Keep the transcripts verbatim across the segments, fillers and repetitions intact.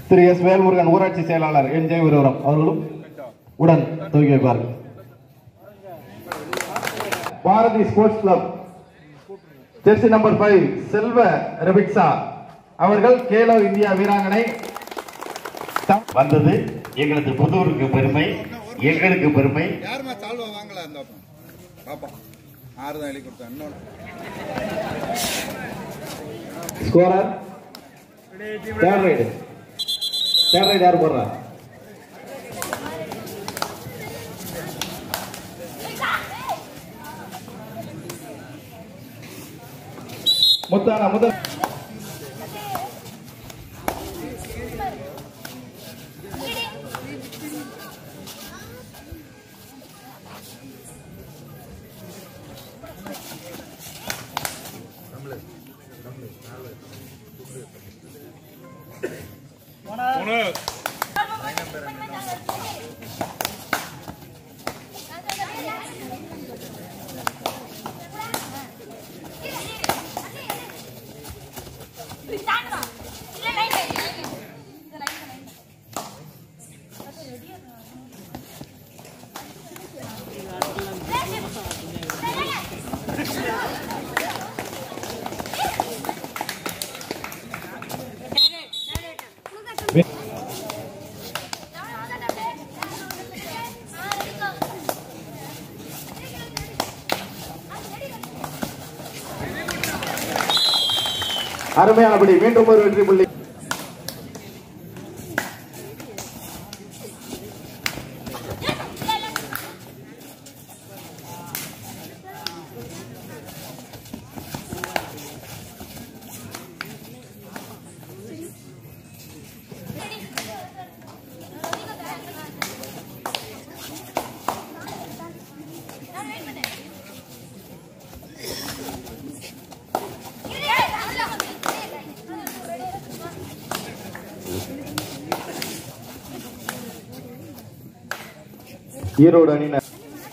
திரு S Velmurugan ஊராட்சி செயலாளர் என் ஜெய விருவரம் அவர்களும் உடன் துவக்கி வைப்பார்கள். Bharathi sports club jersey number five Selva ரபிக்ஸா அவர்கள் கேலோ இந்தியா வீராங்கனை வந்தது எங்களது புதூருக்கு பெருமை, எங்களுக்கு பெருமை. யாருமா தாழ்வா வாங்கல அந்த பாப்பா ஆறுதான் எழுதி கொடுத்தேன். இன்னொன்று scorer third raid third raid யார் போடுறா? முத்தான முதல் அருமையானபடி மீண்டும் ஒரு வெற்றி புள்ளி. ஈரோடு அணியினர்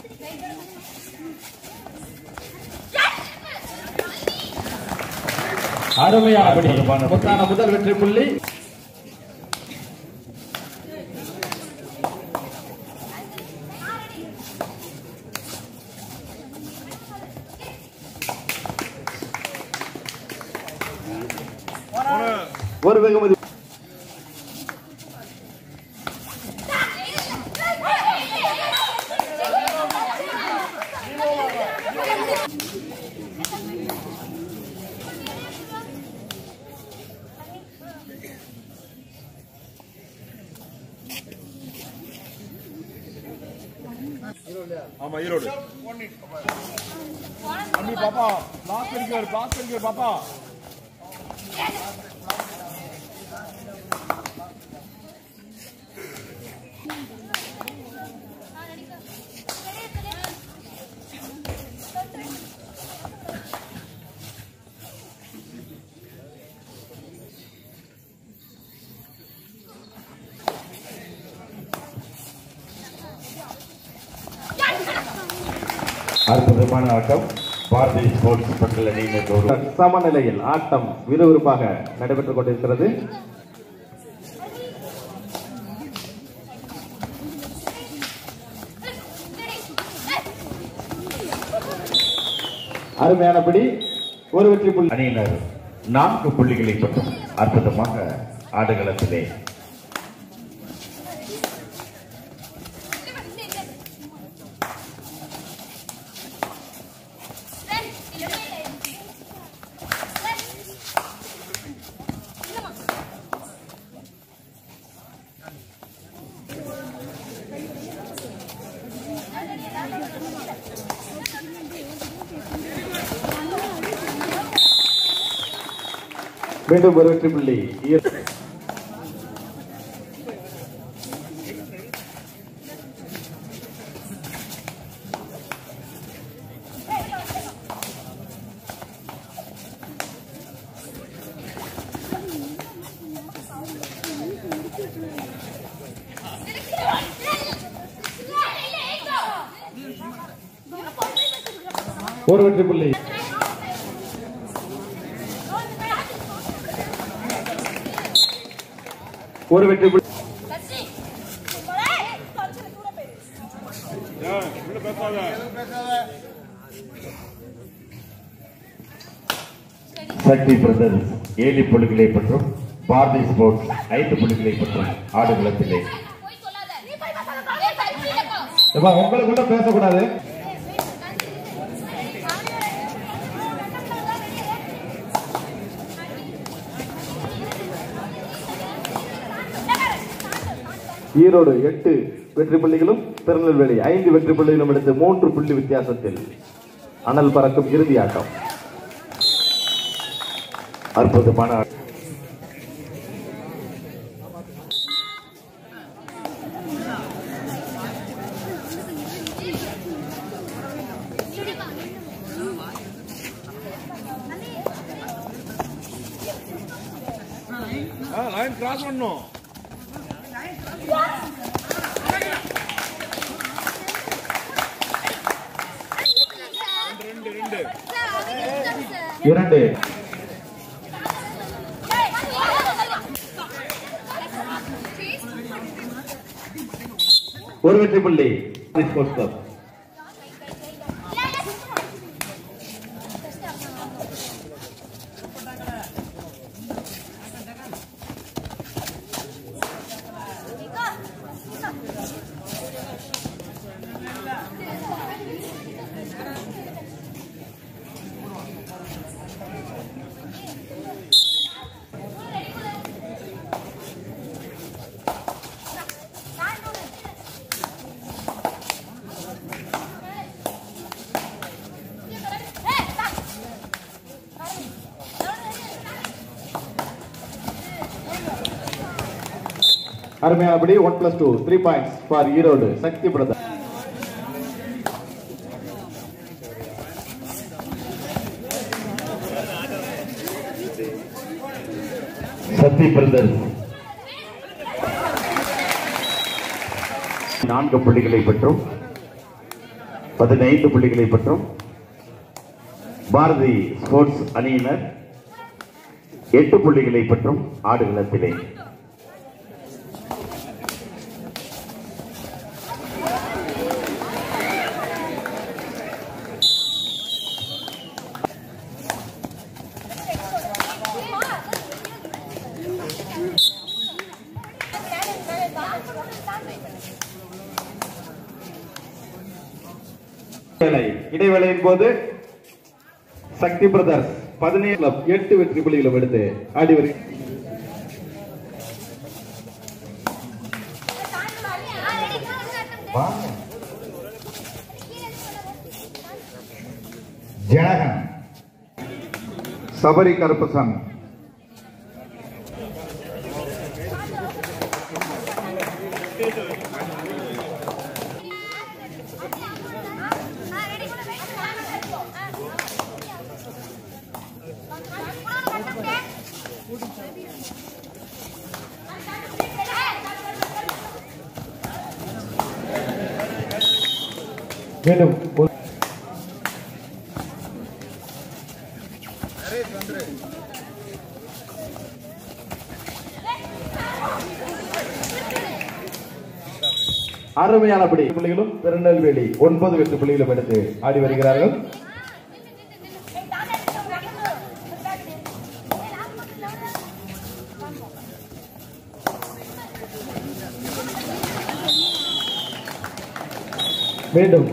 அருமையானபடி முத்தான முதல் வெற்றி புள்ளி. ஒரு வெகுமதி ஆமா ஈரோடு அம்மி பாப்பா பாஸ் பண்ணிக்க பாஸ் பண்ணிக்க பாப்பா அற்புதமான ஆட்டம். பாரதி ஸ்போர்ட்ஸ் பக்கல் அணியினர் சமநிலையில் ஆட்டம் விறுவிறுப்பாக நடைபெற்றுக் கொண்டிருக்கிறது. அருமையானபடி ஒரு வெற்றி புள்ளி. அணியினர் நான்கு புள்ளிகளை பெற்றும் அற்புதமாக ஆடுகளத்திலே மீண்டும் ஒரு வெற்றி புள்ளி. ஒரு வெற்றி புள்ளி. ஒரு வெற்றி புள்ளி. சக்தி பிரதர்ஸ் ஏழு புள்ளிகளை பெற்றும் பாரதி ஸ்போர்ட்ஸ் ஐந்து புள்ளிகளை பெற்றும் ஆடுகளத்திலே. உங்களுக்குள்ள பேசக்கூடாது. ஈரோடு எட்டு வெற்றி புள்ளிகளும் திருநெல்வேலி ஐந்து வெற்றி புள்ளிகளும் எடுத்து மூன்று புள்ளி வித்தியாசத்தில் அனல் பறக்கும் இறுதி ஆட்டம். அற்புதமான லைன் கிராஸ் பண்ணணும். இரண்டு ஒரு வெற்றி புள்ளி ஸ்போர்ட்ஸ் கிளப். அருமையானபடி one plus two three points for Erode Sakthi brother. Sakthi brothers நான்கு புள்ளிகளை பெற்றும் பதினைந்து புள்ளிகளை பெற்றும் பாரதி ஸ்போர்ட்ஸ் அணியினர் எட்டு புள்ளிகளை பெற்றும் ஆடுகளத்திலே. இடைவேளையின் போது சக்தி பிரதர்ஸ் பதினேழு கிளப் எட்டு வெற்றி புள்ளிகளும் எடுத்து ஆடி வருகிறது. ஜனகன் சபரி கருப்பசாமி மீண்டும் அருமையானபடி புள்ளிகளும் திருநெல்வேலி ஒன்பது வெற்றி புள்ளிகளும் எடுத்து ஆடி வருகிறார்கள். மீண்டும்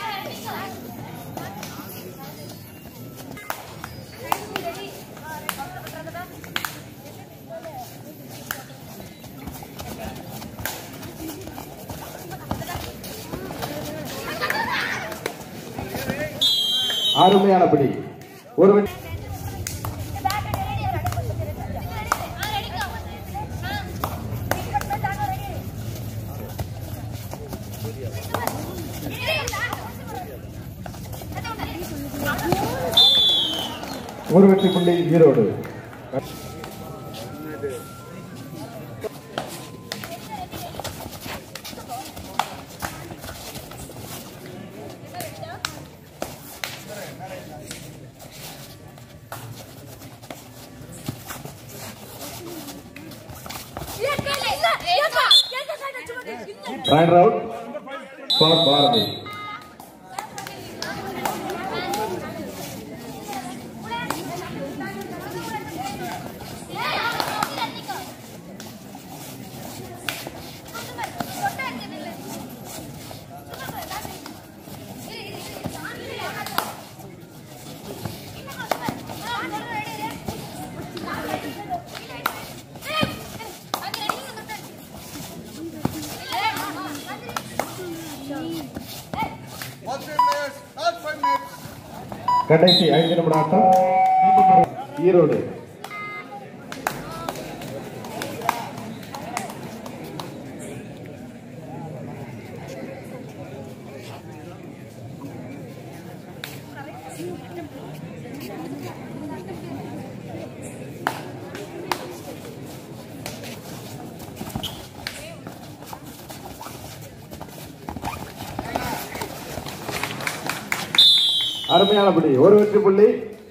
அருமையானபடி ஒரு ஒரு வெற்றி புள்ளி Erode. Yeah, right out for Bharathi. கடைசி ஐந்து நிமிட ஆட்டம். ஈரோடு அருமையான புள்ளி, ஒரு வெற்றி புள்ளி.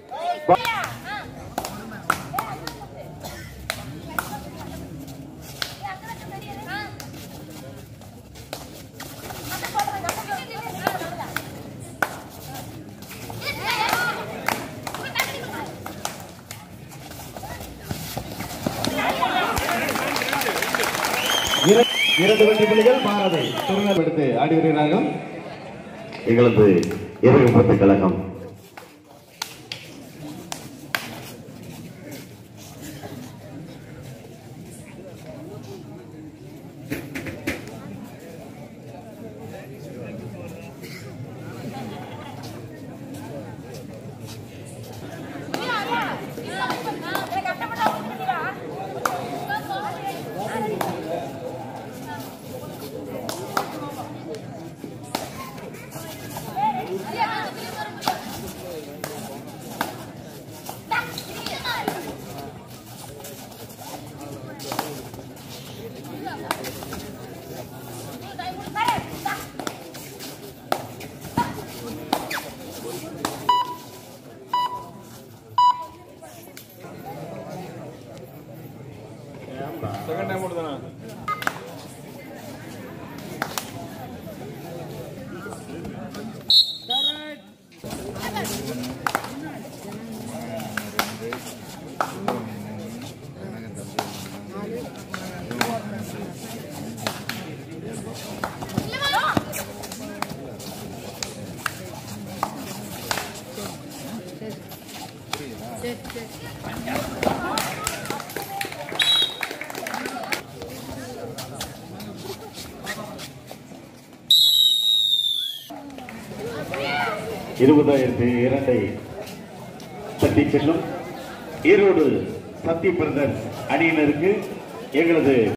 இரண்டு வெற்றி புள்ளிகள் பாரதி. திருநெல்வேலி எடுத்து ஆடி வருகிறார்கள் எங்களது இறைவிப்பத்து கழகம். செகண்ட் டைம் போடுதானே இருபதாயிரத்தி இரண்டை தட்டி செல்லும் ஈரோடு சத்திய பிரதர் அணியினருக்கு எங்களது